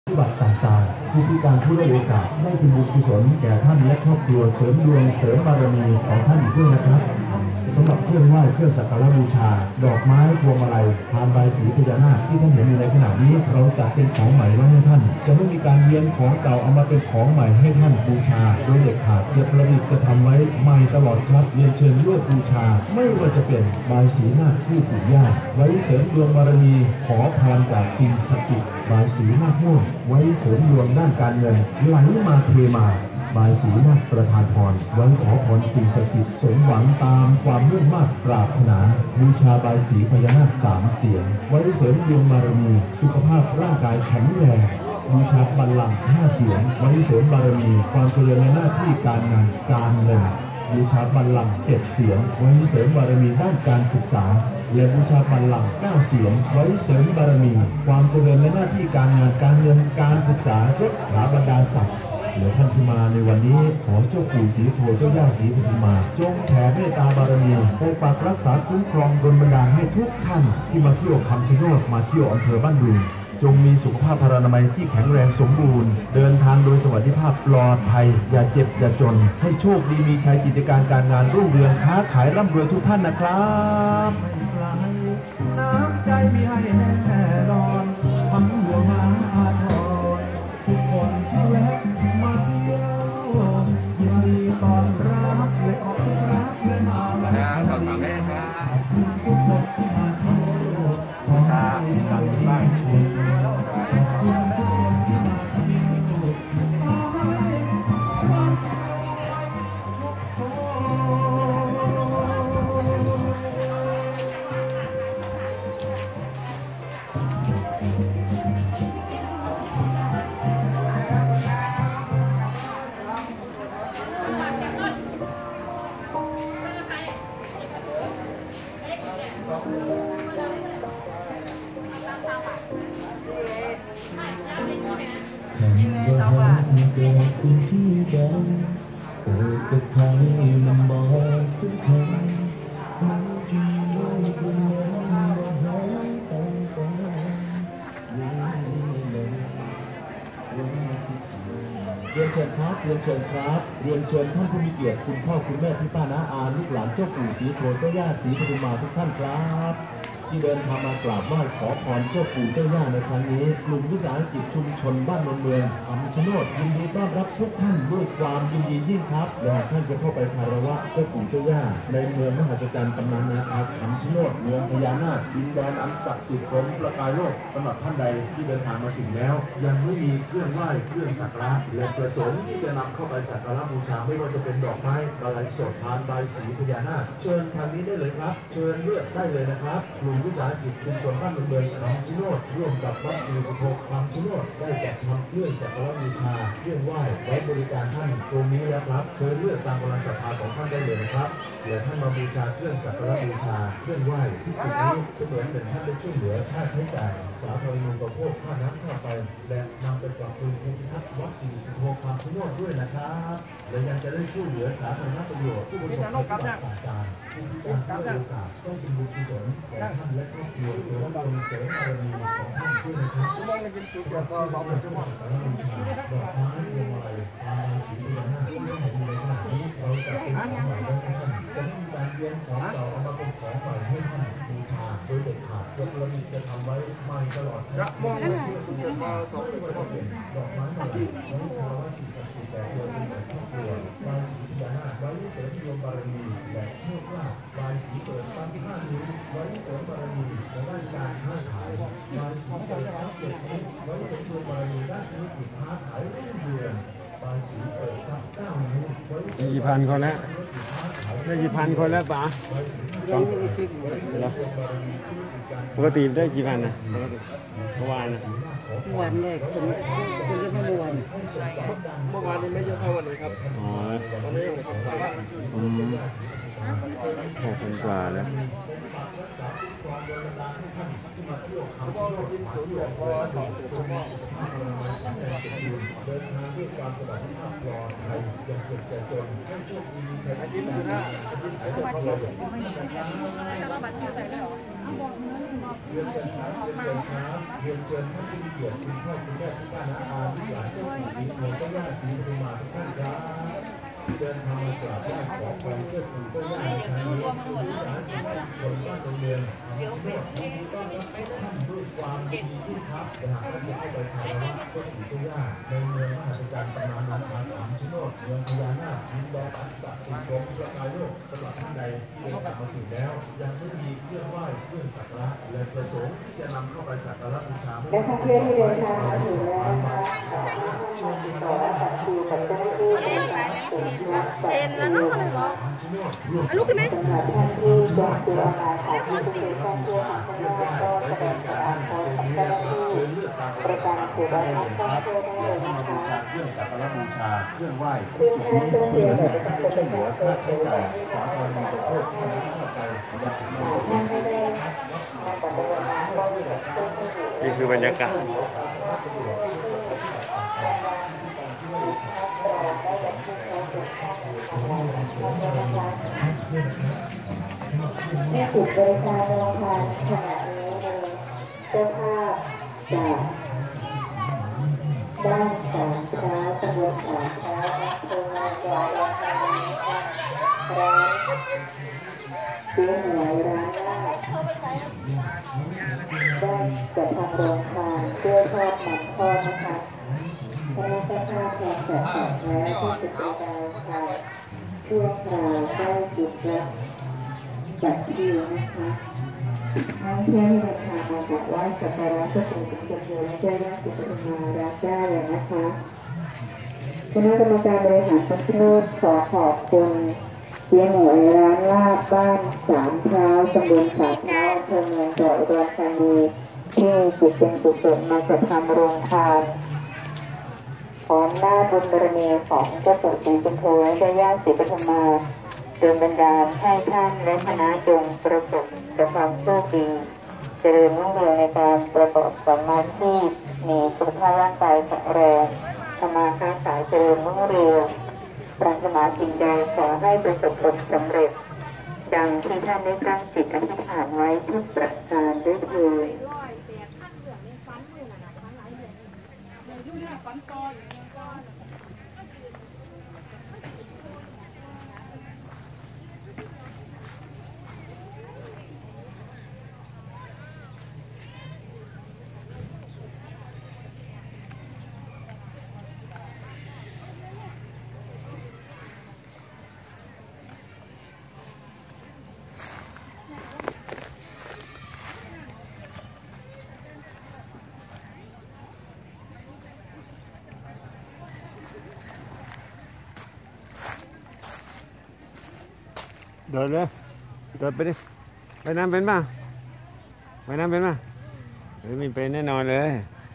ผู้บัตรต่างๆผู้พิการผู้ด้อยโอกาสให้เป็นบุญกุศลแก่ท่านและครอบครัวเสริมดวงเสริมบารมีของท่านอีกด้วยนะครับสำหรับเครื่องไหว้เครื่องสักการะบูชาดอกไม้พวงมาลัยพานใบสีพญานาคที่ท่านเห็นอยู่ในขณะนี้เราจัดเป็นของใหม่ไว้ให้ท่านจะไม่มีการเลี้ยงของเก่าเอามาเป็นของใหม่ให้ท่านบูชาโดยเด็ดขาดจะประดิษฐ์จะทำไว้ใหม่ตลอดครับเรียนเชิญเลือกบูชาไม่ว่าจะเป็นใบสีนาคคู่ปู่ย่าไว้เสริมดวงบารมีขอพรจากสิ่งศักดิ์สิทธิ์ใบสีนาคม่วงไว้เสริมดวงด้านการเงินไหลมาเทมาบายสีนาคประทานพรไว้ขอพรสิ่งศักดิ์สิทธิ์สมหวังตามความมุ่งมั่นปรารถนาบูชาบายสีพญานาค3 เสียงไว้เสริมดวงบารมีสุขภาพร่างกายแข็งแรงบูชาบัลลังก์5 เสียงไว้เสริมบารมีความเจริญในหน้าที่การงานการเงินบูชาบัลลังก์7 เสียงไว้เสริมบารมีด้านการศึกษาและบูชาบัลลังก์9 เสียงไว้เสริมบารมีความเจริญในหน้าที่การงานการเงินการศึกษายศถาบรรดาศักดิ์เหลือท่านที่มาในวันนี้ขอเจ้าปู่ศรีโพเจ้าย่าศรีปทุมมาจงแผ่เมตตาบารมีปกปักรักษาคุ้มครองดลบันดาลให้ทุกท่านที่มาเที่ยวคำชะโนดมาเที่ยวอำเภอบ้านดุงจงมีสุขภาพพรรณนามัยที่แข็งแรงสมบูรณ์เดินทางโดยสวัสดิภาพปลอดภัยอย่าเจ็บอย่าจนให้โชคดีมีชัยกิจการการงานรุ่งเรืองค้าขายร่ำรวยทุกท่านนะครับน้ำใจมีให้แน่นอนทำหัวมาทอยทุกคนที่แวะมาเที่ยวยินดีต้อนรับและออกรักและมาแล้วสดๆเลยครับทุกคนที่มาเที่ยวบูชาหลังบ้านเรียนเชิญครับเรียนเชิญครับเรียนเชิญท่านผู้มีเกียรติคุณพ่อคุณแม่พี่ป้าน้าอาลูกหลานเจ้าปู่ศรีโพเจ้าย่าศรีปทุมมาทุกท่านครับที่เดินทางมากราบไหว้ขอพรเจ้าปู่เจ้าย่าในครั้งนี้กลุ่มวิสาหกิจชุมชนบ้านนนเมืองคำชะโนดยินดีต้อนรับทุกท่านด้วยความยินดียิ่งครับและท่านจะเข้าไปคารวะเจ้าปู่เจ้าย่าในเมืองมหัศจรรย์ตำนานนาคาคำชะโนดเมืองพญานาคดินแดนอันศักดิ์สิทธิ์ของประกายโลกสำหรับท่านใดที่เดินทางมาถึงแล้วยังไม่มีเครื่องไหว้เครื่องสักการะและประสงค์ที่จะนำเข้าไปสักการะบูชาไม่ว่าจะเป็นดอกไม้บายสดพานใบสีพญานาคเชิญทางนี้ได้เลยครับเชิญเลือกได้เลยนะครับกลุ่มวิสาหกิจชุมชนบ้านเมืองคำชะโนดร่วมกับวัดศรีสุโธคำชะโนดได้จัดทำเครื่องสักการะบูชาเครื่องไหว้ไว้บริการท่านตรงนี้แล้วครับเชิญเลือกตามกำลังศรัทธาของท่านได้เลยนะครับเดี๋ยวท่านมาบูชาเครื่องสักการะบูชาเครื่องไหว้ที่จุดนี้เสมือนหนึ่งท่านได้ช่วยเหลือค่าใช้จ่ายสาธารณูปโภคค่าน้ำค่าไฟและนำไปปรับปรุงภูมิทัศน์วัดศรีสุโธคำชะโนดด้วยนะครับและยังจะได้ช่วยเหลือสาธารณประโยชน์ผู้ประสบภัยต่างๆผู้พิการด้วยโอกาสต้องเป็นบุญกุศลแก่ท่านและครอบครัวเสริมบุญเสริมบารมีของท่านด้วยนะครับชั่วโมงละกินสุดเดียวก็สองชั่วโมงดอกไม้พวงมาลัยพานสีพญานาคที่ให้ดูในขณะนี้เราจะเป็นของใหม่ให้ท่านจะไม่มีการเลี้ยงของเก่าเอามาเป็นของใหม่ให้ท่านบูชาโดยเด็ดขาดจะประดิษฐ์จะทำไว้ใหม่ตลอดจะมองเลยสุดเดียวก็สองชั่วโมงดอกไม้มาลัยไว้ชาวบ้านสิ่งศักดิ์สิทธิ์แต่ตัวเป็นของครอบครัวบายสีพญานาคไว้เสริมดวงบารมีและโชคลาภบายสีเปิดตั้ง5 นิ้วไว้เสริมบารมีในด้านการค้าขายบายสีเปิดตั้ง7 นิ้วไว้เสริมดวงบารมีด้านธุรกิจค้าขายรุ่งเรืองบายสีเปิดตั้ง9 นิ้วไว้กี่พันคนแล้วได้กี่พันคนแล้วป๋าสองปกติได้กี่พันนะเมื่อวานนะวันเลยคุณเรียกว่าเมื่อวานนี้ไม่เยอะเท่าวันนี้ครับอ๋อวันนี้ 6,000 กว่าแล้วยิ้มสุดท้ายยิ้มสุดท้ายเรียนเชิญครับเรียนเชิญครับเรียนเชิญท่านผู้มีเกียรติคุณพ่อคุณแม่ทุกท่านนะอาลูกหลานเจ้าปู่ศรีโพธิ์เจ้าย่าศรีปทุมมาทุกท่านครับเดินทางมากราบไหว้ขอพรเจ้าปู่เจ้าย่าในครั้งนี้คุณสาธุชนบ้านโรงเรียนยินดีต้อนรับท่านด้วยความยินดีที่ครับหากท่านจะเข้าไปคารวะเจ้าปู่เจ้าย่าในเมืองมหัศจรรย์ตำนานนาคาสามชิโนดเมืองพญานาคดินแดนอัศจรรย์สุดประกายโลกสำหรับท่านใดที่ได้กลับมาถึงแล้วยังไม่มีเครื่องไหว้เครื่องสักการะและประสงค์ที่จะนำเข้าไปสักการะบูชานักท่องเที่ยวที่เดินทางมาถึงแล้วนะคะขอให้ท่านติดต่อและจัดคิวกับเจ้าหน้าที่ในการตรวจรับบัตรคิวนะคะลูกได้ไหมสำหรับท่านที่จองตัวออนไลน์ค่ะที่จะเป็นท่องเที่ยวทางข้างนอกก็แสดงตัวอักษรกับเจ้าหน้าที่ประจำศูนย์รับนักท่องเที่ยวได้เลยนะคะเครื่องสักการะบูชาเครื่องไหว้ซึ่งท่านเครื่องเรียนจะต้องเป็นการเปิดเผยและที่ขอพรมีแต่โทษท่านเข้าใจอยากมาท่านไม่ได้มาปฏิบัติงานก็อยู่กับเครื่องที่อยู่นี่คือบรรยากาศนี่จุดบริการโรงทานขณะนี้เลยเจ้าภาพจากบ้านสามเช้าตำบลสามเช้าอำเภองานใหญ่โรงทานนี้ค่ะร้านเจ๊หวยร้านลาบได้จัดทำโรงทานเพื่อทอดมันทอดนะคะคณะเจ้าภาพพร้อมจัดสรรแล้วที่จะเป็นการทานช่วงคราวได้จุดรับจัดคิวนะคะนักท่องเที่ยวที่เดินทางมาจากไหว้สักการะเจ้าปู่ศรีสุโธและเจ้าย่าศรีปทุมมารับได้เลยนะคะคณะกรรมการบริหารคำชะโนดขอขอบคุณเจ๊หมวยร้านลาบบ้านสามเท้าตำบลสามเท้าอำเภอเมืองจังหวัดอุดรธานีที่จุดเป็นกุศลมาจัดทำโรงทานพร้อมหน้าบุญบารมีของเจ้าปู่ศรีสุโธและเจ้าย่าศรีปทุมมาโดยบันดาลให้ท่านและคณะจงประสบแต่ความโชคดีเจริญรุ่งเรืองในการประกอบสัมมาอาชีพมีสุขภาพร่างกายแข็งแรงทำมาค้าขายเจริญรุ่งเรืองปรารถนาสิ่งใดขอให้ประสบผลสำเร็จดังที่ท่านได้ตั้งจิตอธิษฐานไว้ทุกประการด้วยเถิดโดดเลยโดดไปดิไปน้ำเป็นป่ะไปน้ำเป็นป่ะไม่เป็นแน่นอนเลย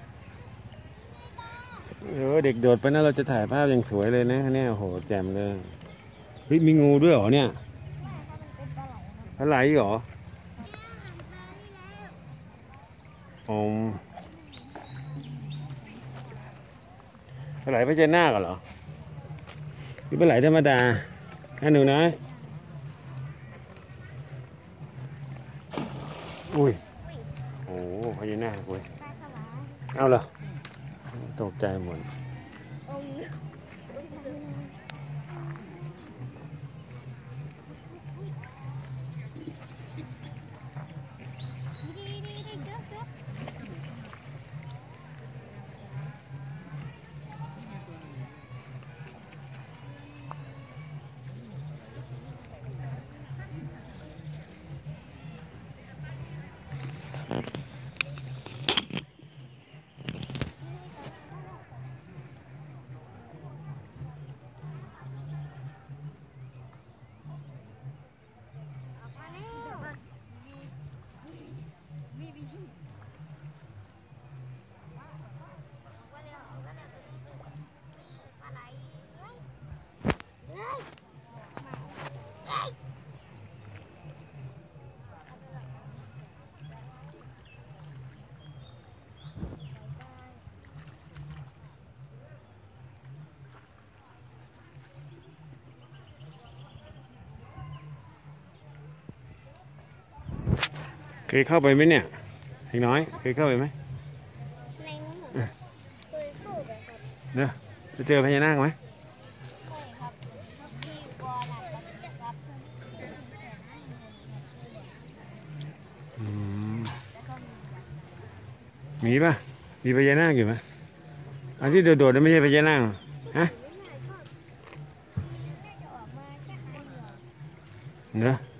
เด็กโดดไปนะเราจะถ่ายภาพอย่างสวยเลยนะเนี่ยโหแจ่มเลยเฮ้ยมีงูด้วยเหรอเนี่ยอะไรเหรออ๋อปลาไหลพญานาคเหรอนี่ปลาไหลธรรมดาหนูนะอุ้ยโอ้พญานาคเว้ยเอาเหรอตกใจหมดเคยเข้าไปไหมเนี่ยเด็กน้อยเคยเข้าไปไหมในนู้นผมเคยเข้าไปครับเนอะไปเจอพญานาคไหมใช่ครับที่วอลลัดครับอืมแล้วก็มีมีป่ะมีพญานาคอยู่ไหมอันที่โดดๆนั่นไม่ใช่พญานาคเหรอฮะน่าจะออกมาแค่อันเดียวเนอะ